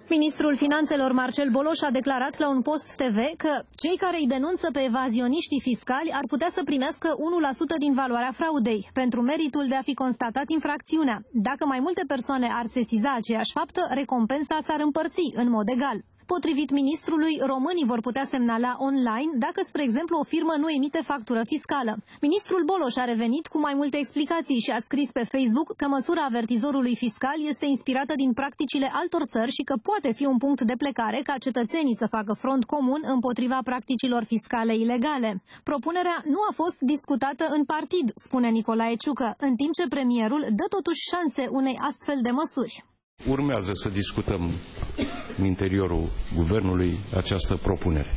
Ministrul Finanțelor Marcel Boloș a declarat la un post TV că cei care îi denunță pe evazioniștii fiscali ar putea să primească 1% din valoarea fraudei, pentru meritul de a fi constatat infracțiunea. Dacă mai multe persoane ar sesiza aceeași faptă, recompensa s-ar împărți în mod egal. Potrivit ministrului, românii vor putea semnala online dacă, spre exemplu, o firmă nu emite factură fiscală. Ministrul Boloș a revenit cu mai multe explicații și a scris pe Facebook că măsura avertizorului fiscal este inspirată din practicile altor țări și că poate fi un punct de plecare ca cetățenii să facă front comun împotriva practicilor fiscale ilegale. Propunerea nu a fost discutată în partid, spune Nicolae Ciucă, în timp ce premierul dă totuși șanse unei astfel de măsuri. Urmează să discutăm în interiorul guvernului această propunere.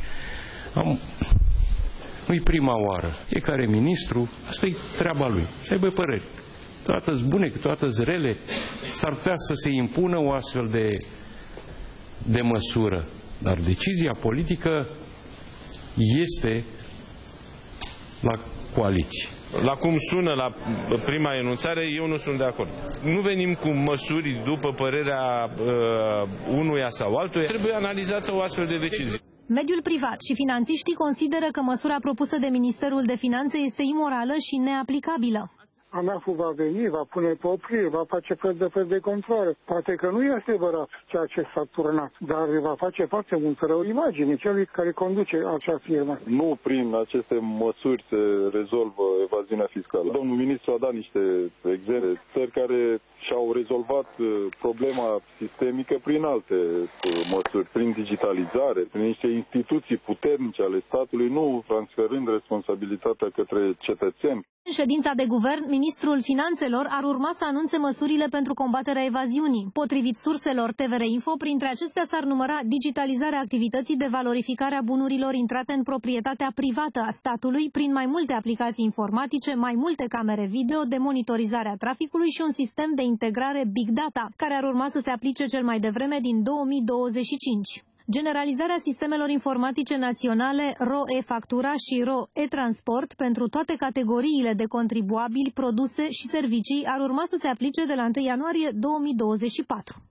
Nu-i prima oară. Fiecare ministru, asta e treaba lui, să aibă păreri. Câteodată-s bune, câteodată-s rele. S-ar putea să se impună o astfel de măsură. Dar decizia politică este la coaliție. La cum sună la prima enunțare, eu nu sunt de acord. Nu venim cu măsuri după părerea unuia sau altuia. Trebuie analizată o astfel de decizie. Mediul privat și finanțiștii consideră că măsura propusă de Ministerul de Finanțe este imorală și neaplicabilă. ANAF-ul va veni, va pune pe oprire, va face fel de controle. Poate că nu este adevărat ceea ce s-a turnat, dar va face foarte mult rău imagine celui care conduce acea firmă. Nu prin aceste măsuri se rezolvă evaziunea fiscală. Domnul ministru a dat niște exemple, țări care și-au rezolvat problema sistemică prin alte măsuri, prin digitalizare, prin niște instituții puternice ale statului, nu transferând responsabilitatea către cetățeni. În ședința de guvern, ministrul Finanțelor ar urma să anunțe măsurile pentru combaterea evaziunii. Potrivit surselor TVR Info, printre acestea s-ar număra digitalizarea activității de valorificare a bunurilor intrate în proprietatea privată a statului prin mai multe aplicații informatice, mai multe camere video de monitorizare a traficului și un sistem de integrare Big Data, care ar urma să se aplice cel mai devreme din 2025. Generalizarea sistemelor informatice naționale RO-e-factura și RO-e-transport pentru toate categoriile de contribuabili, produse și servicii ar urma să se aplice de la 1 ianuarie 2024.